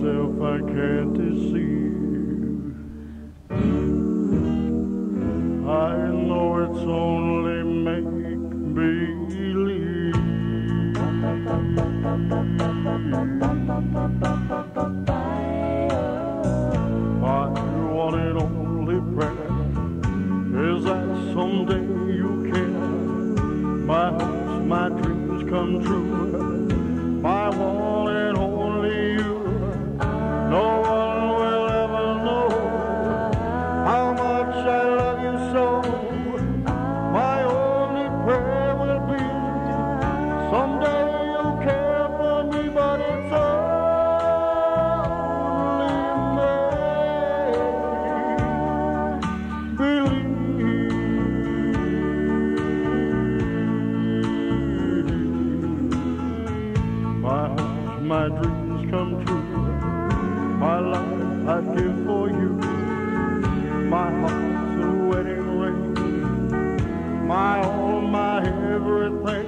myself I can't deceive. I know it's only make-believe. My one and only prayer is that someday you care. My hopes, my dreams come true. My one and only you. No one will ever know how much I love you so. My only prayer will be someday you'll care for me, but it's only make-believe. My hopes, my dreams come true. My life I'd give for you. My heart's a wedding ring. My all, my everything.